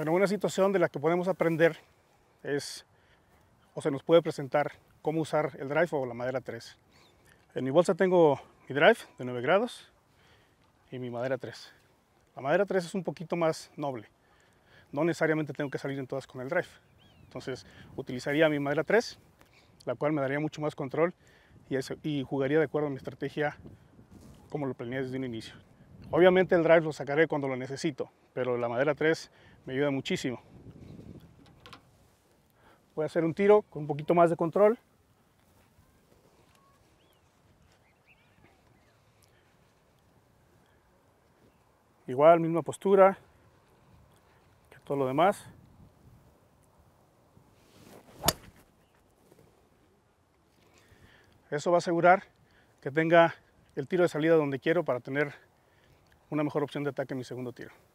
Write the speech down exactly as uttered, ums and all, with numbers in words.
Bueno, una situación de la que podemos aprender es, o se nos puede presentar, cómo usar el drive o la madera tres. En mi bolsa tengo mi drive de nueve grados y mi madera tres. La madera tres es un poquito más noble. No necesariamente tengo que salir en todas con el drive. Entonces utilizaría mi madera tres, la cual me daría mucho más control y, eso, y jugaría de acuerdo a mi estrategia como lo planeé desde un inicio. Obviamente el drive lo sacaré cuando lo necesito, pero la madera tres me ayuda muchísimo. Voy a hacer un tiro con un poquito más de control. Igual, misma postura que todo lo demás. Eso va a asegurar que tenga el tiro de salida donde quiero para tener una mejor opción de ataque en mi segundo tiro.